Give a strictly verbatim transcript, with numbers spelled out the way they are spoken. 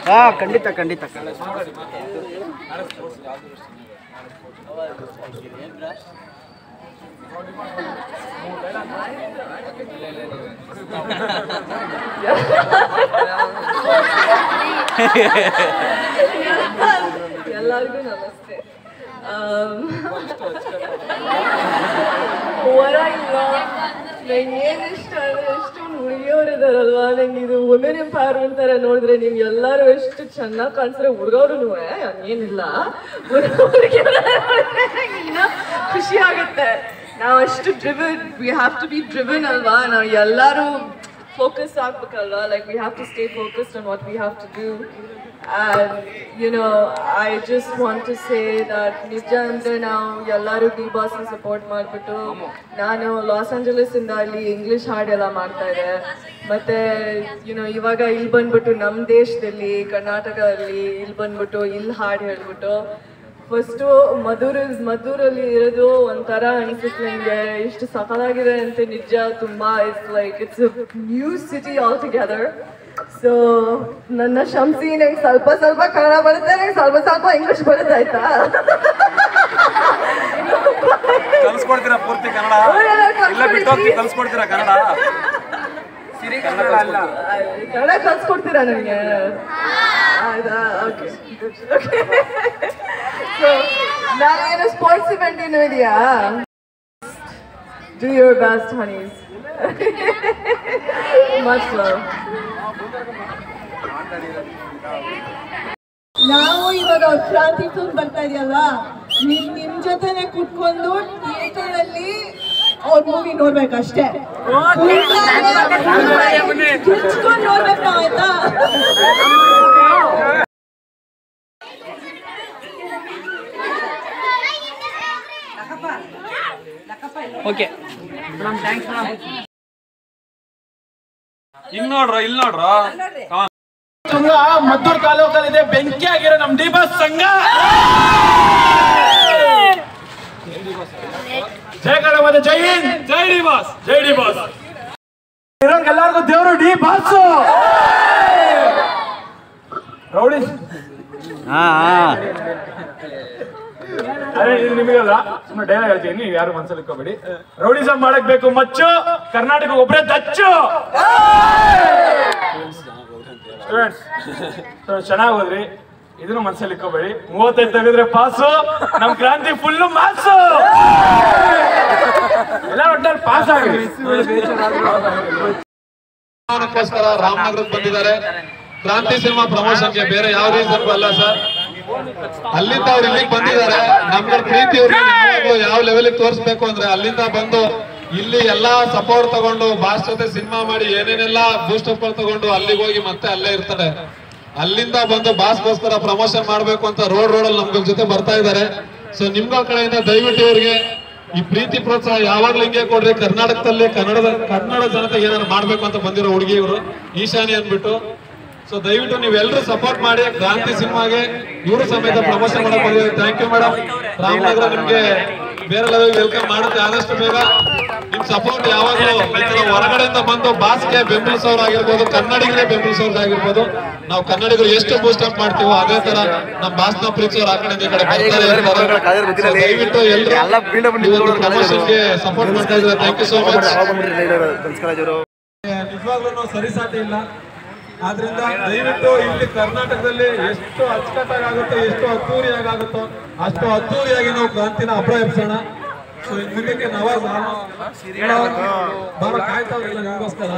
ಹಾ ಖಂಡಿತ ಖಂಡಿತ ಎಲ್ಲರಿಗೂ ನಮಸ್ತೆ. what I love ನಂಗೆ ಏನು ಇಷ್ಟ ಅಂದರೆ ಎಷ್ಟೊಂದು ಹುಡುಗಿಯವರು ಇದ್ದಾರಲ್ವಾ, ನಂಗೆ ಇದು ವುಮೆನ್ ಎಂಪವರ್ಮೆಂಟ್ ಥರ ನೋಡಿದ್ರೆ ನೀವು ಎಲ್ಲರೂ ಎಷ್ಟು ಚೆನ್ನಾಗಿ ಕಾಣಿಸ್ತಾರೆ. ಹುಡುಗವ್ರು ಏನಿಲ್ಲ, ಇನ್ನೂ ಖುಷಿ ಆಗುತ್ತೆ. ನಾವು ಅಷ್ಟು driven, we have to be driven ಅಲ್ವಾ, ನಾವು ಎಲ್ಲರೂ focus ಆಗ್ಬೇಕಲ್ವಾ, like we have to stay focused on what we have to do. And you know, I just want to say that ನಿಜ ಅಂದರೆ ನಾವು ಎಲ್ಲರೂ ಡಿ ಬಾಸ್ನ ಸಪೋರ್ಟ್ ಮಾಡಿಬಿಟ್ಟು, ನಾನು ಲಾಸ್ ಆಂಜಲಸ್ ಇಂದ ಅಲ್ಲಿ ಇಂಗ್ಲೀಷ್ ಹಾಡೆಲ್ಲ ಮಾಡ್ತಾ ಇದ್ದೆ. ಮತ್ತು ಯುನೋ ಇವಾಗ ಇಲ್ಲಿ ಬಂದ್ಬಿಟ್ಟು ನಮ್ಮ ದೇಶದಲ್ಲಿ ಕರ್ನಾಟಕದಲ್ಲಿ ಇಲ್ಲಿ ಬಂದ್ಬಿಟ್ಟು ಇಲ್ಲಿ ಹಾಡು ಹೇಳ್ಬಿಟ್ಟು ಫಸ್ಟು ಮಧುರ ಮಧುರಲ್ಲಿ ಇರೋದು ಒಂಥರ ಅನಿಸುತ್ತೆ ನನಗೆ. ಇಷ್ಟು ಸಫಲಾಗಿದೆ ಅಂತ ನಿಜ ತುಂಬ. It's like it's a new city all together. So ನನ್ನ ಶಂಸಿ ನಂಗೆ ಸ್ವಲ್ಪ ಸ್ವಲ್ಪ ಕನ್ನಡ ಬರುತ್ತೆ, ನಂಗೆ ಸ್ವಲ್ಪ ಸ್ವಲ್ಪ ಇಂಗ್ಲಿಷ್ ಬರುತ್ತೆ. ಆಯ್ತಾ? ಕಲಿಸ್ಕೊಡ್ತೀರಾ ಪೂರ್ತಿ ಕನ್ನಡ? ಇಲ್ಲ ಬಿಟ್ಟು ಹೋಗ್ತೀವಿ, ಕಲಿಸ್ಕೊಡ್ತೀರಾ ಕನ್ನಡ? ಕನ್ನಡ ಕಲಿಸ್ಕೊಡ್ತೀರಾ ನನಗೆ? ಆಯ್ತಾ? Okay okay. ಸೊ ನಾನೇನು ಸ್ಪೋರ್ಟ್ಸ್ ಇವೆಂಟ್ ಏನು ಇದೆಯಾ? Do your best honeys. Much love. ನಾವು ಇವಾಗ ಕ್ರಾಂತಿ ಫಿಲ್ಮ್ ಬರ್ತಾ ಇದೆಯಲ್ವಾ, ನೀವು ನಿಮ್ಮ ಜೊತೆನೆ ಕುತ್ಕೊಂಡು ಥಿಯೇಟರ್ ಅಲ್ಲಿ ಅವ್ರ ಮೂವಿ ನೋಡ್ಬೇಕಷ್ಟೇ. ಕುತ್ಕೊಂಡು ನೋಡ್ಬೇಕು ಆಯ್ತಾ? ಓಕೆ ಇಲ್ಲಿ ನೋಡ್ರ ಇಲ್ಲಿ ನೋಡ್ರ ಮದ್ದೂರು ತಾಲೂಕಲ್ಲಿದೆ, ಬೆಂಕಿ ಆಗಿರೋ ನಮ್ ಡಿ ಬಾಸ್ ಸಂಘ. ಜೈ ಕನ್ನಡ, ಜೈ ಹಿಂದ್, ಜೈ ಡಿ ಬಾಸ್, ಜೈ ಡಿ ಬಾಸ್. ಇರೋರ್ಗೆಲ್ಲರಿಗೂ ದೇವರು ಡಿ ಬಾಸ್. ರೌಡಿ ಹಾ ಅದೇ ಇದು ನಿಮಗಲ್ಲ, ಸುಮ್ಮನೆ ಡೈಲಾಗ್ ಹೇಳ್ತೀನಿ, ನೀವು ಯಾರು ಮನ್ಸಲ್ಲಿ ಇಟ್ಕೋಬೇಡಿ. ರೌಡಿಸಮ್ ಮಾಡಕ್ ಬೇಕು ಮಚ್ಚು, ಕರ್ನಾಟಕ ಒಬ್ಬರೇ ದಚ್ಚು. ಸ್ಟೂಡೆಂಟ್ಸ್ ಚೆನ್ನಾಗಿ ಹೋದ್ರಿ, ಇದನ್ನು ಮನ್ಸಲ್ಲಿ ಇಟ್ಕೋಬೇಡಿ. ಮೂವತ್ತೈದು ತೆಗೆದ್ರೆ ಪಾಸು, ನಮ್ ಕ್ರಾಂತಿ ಫುಲ್ಲು ಮಾಸು. ಎಲ್ಲ ಒಟ್ಟಲ್ಲಿ ಪಾಸ್ ಆಗಿ ರಾಮನಗರಕ್ಕೆ ಬಂದಿದ್ದಾರೆ. ಕ್ರಾಂತಿ ಸಿನಿಮಾ ಪ್ರಮೋಷನ್ಗೆ ಬೇರೆ ಯಾವ ರೀಸನ್ ಅಲ್ಲ ಸರ್, ಅಲ್ಲಿಂದ ಅವ್ರು ಇಲ್ಲಿಗೆ ಬಂದಿದ್ದಾರೆ. ನಮ್ಗಳ ಪ್ರೀತಿ ಅವ್ರಿಗೆ ಯಾವ ಲೆವೆಲ್ಗೆ ತೋರಿಸ್ಬೇಕು ಅಂದ್ರೆ ಅಲ್ಲಿಂದ ಬಂದು ಇಲ್ಲಿ ಎಲ್ಲಾ ಸಪೋರ್ಟ್ ತಗೊಂಡು ಬಾಸ್ ಜೊತೆ ಸಿನಿಮಾ ಮಾಡಿ ಏನೇನೆಲ್ಲ ಬೂಸ್ಟ್ ಅಪ್ ತಗೊಂಡು ಅಲ್ಲಿಗೆ ಹೋಗಿ ಮತ್ತೆ ಅಲ್ಲೇ ಇರ್ತಾರೆ. ಅಲ್ಲಿಂದ ಬಂದು ಬಾಸ್ಗೋಸ್ಕರ ಪ್ರಮೋಷನ್ ಮಾಡ್ಬೇಕು ಅಂತ ರೋಡ್ ರೋಡಲ್ಲಿ ನಮ್ಗಳ ಜೊತೆ ಬರ್ತಾ ಇದ್ದಾರೆ. ಸೊ ನಿಮ್ಗಳ ಕಡೆಯಿಂದ ದಯವಿಟ್ಟು ಇವ್ರಿಗೆ ಈ ಪ್ರೀತಿ ಪ್ರೋತ್ಸಾಹ ಯಾವಾಗ್ಲೂ ಹಿಂಗೆ ಕೊಡ್ರಿ. ಕರ್ನಾಟಕದಲ್ಲಿ ಕನ್ನಡದ ಕನ್ನಡ ಜನತೆಗೆ ಏನಾದ್ರು ಮಾಡ್ಬೇಕು ಅಂತ ಬಂದಿರೋ ಹುಡುಗಿ ಇವರು ಈಶಾನಿ ಅಂದ್ಬಿಟ್ಟು. ಸೊ ದಯವಿಟ್ಟು ನೀವೆಲ್ಲರೂ ಸಪೋರ್ಟ್ ಮಾಡಿ ಕ್ರಾಂತಿ ಸಿನಿಮಾಗೆ ಇವರು ಸಮೇತ ಪ್ರಮೋಷನ್ ಮಾಡಕ್ ಬಂದಿದ್ದಾರೆ. Thank you madam. ರಾಮನಗರ ನಿಮ್ಗೆ ಬೇರೆ ಲೆವೆಲ್ ವೆಲ್ಕಮ್ ಮಾಡುತ್ತೆ ಆದಷ್ಟು ಬೇಗ. ನಿಮ್ ಸಪೋರ್ಟ್ ಯಾವಾಗಲೂ ಹೊರಗಡೆಯಿಂದ ಬಂದು ಬಾಸ್ಗೆ ಬೆಂಬಲಿಸೋರಾಗಿರ್ಬೋದು, ಕನ್ನಡಿಗರೇ ಬೆಂಬಲಿಸೋರಾಗಿರ್ಬೋದು. ನಾವು ಕನ್ನಡಿಗರು ಎಷ್ಟು ಬೂಸ್ಟ್ ಅಪ್ ಮಾಡ್ತೀವೋ ಅದೇ ತರ ನಮ್ ಬಾಸ್ನ ಪ್ರೀತಿಸೋರು ಆ ಕಡೆ ಈ ಕಡೆ ಬರ್ತಾರೆ. ದಯವಿಟ್ಟು ಎಲ್ಲರೂ ಪ್ರಮೋಷನ್ಗೆ ಸಪೋರ್ಟ್ ಮಾಡ್ತಾ ಇದ್ದಾರೆ. Thank you so much. ನಿಜವಾಗ್ಲೂ ಸರಿಸಾಟಿ ಇಲ್ಲ. ಆದ್ರಿಂದ ದಯವಿಟ್ಟು ಇಲ್ಲಿ ಕರ್ನಾಟಕದಲ್ಲಿ ಎಷ್ಟು ಅಚ್ಚುಕಟ್ಟಾಗುತ್ತೋ, ಎಷ್ಟು ಅದ್ದೂರಿಯಾಗುತ್ತೋ ಅಷ್ಟು ಅದ್ದೂರಿಯಾಗಿ ನಾವು ಕ್ರಾಂತಿನ ಅಬ್ರ ಎಬ್ಸೋಣ. ಸೊ ಈ ಮುಂದಕ್ಕೆ ನವಾಜ್ ಬಹಳ ಕಾಯ್ತಾವ್ರಿಲ್ಲ ನಿಮಗೋಸ್ಕರ.